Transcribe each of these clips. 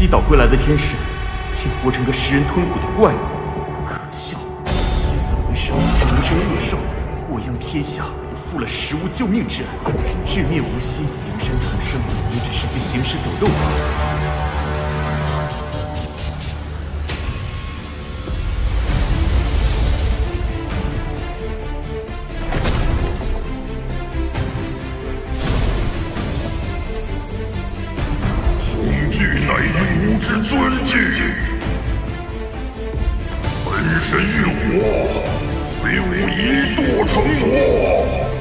祈祷归来的天使，竟活成个食人吞骨的怪物，可笑！起死回生，重生恶兽，祸殃天下，也负了食物救命之恩。至灭无息，灵山重生，也只是具行尸走肉罢了。 惧乃一无之尊敬，本身浴火，虽无一堕成魔。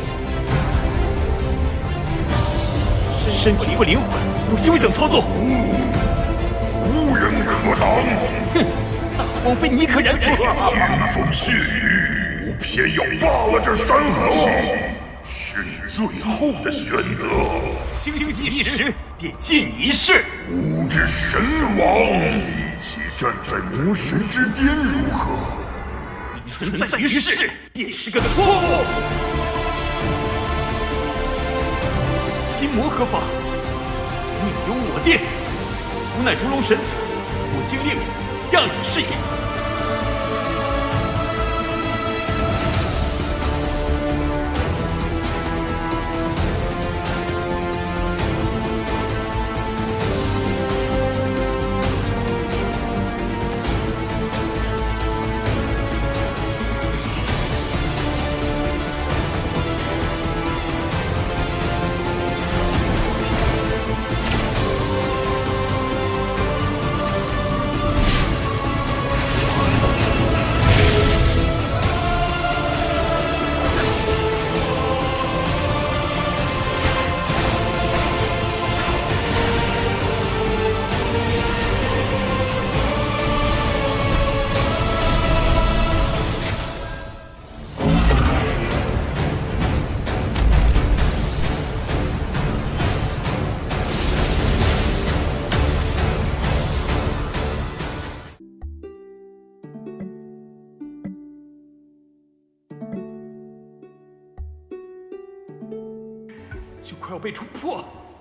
身体和灵魂都休想操纵， 无人可挡。 哼，大荒非你可染指。 腥风血雨，我偏要罢了这山河，是你最后的选择。 清醒一时，便尽一世。 吾之神王，且站在魔神之巅如何？ 你存在于世，便是个错误。心魔何妨？宁有我定。吾乃烛龙神子，我今令你让你是也。 就快要被冲破。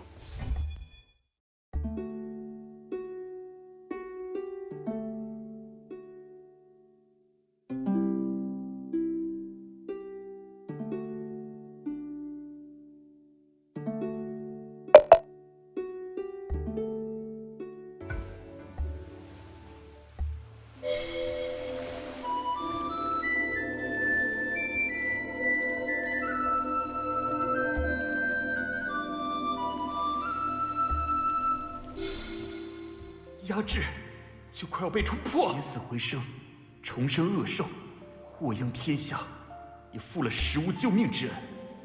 压制，就快要被冲破。起死回生，重生恶兽，祸殃天下，也负了食物救命之恩。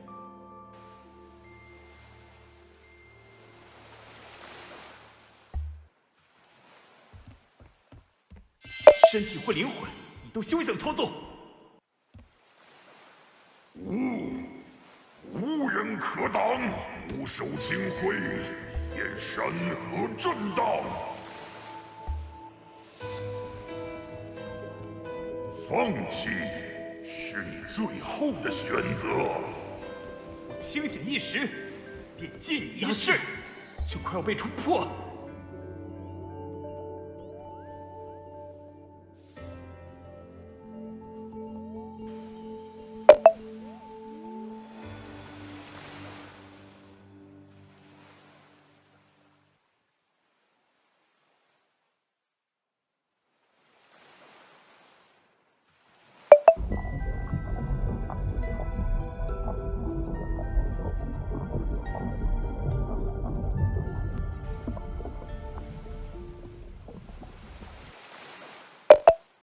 身体或灵魂，你都休想操纵。 无人可挡。吾手清辉，沿山河震荡。 放弃是你最后的选择。 我清醒一时，便尽一世，就快要被冲破。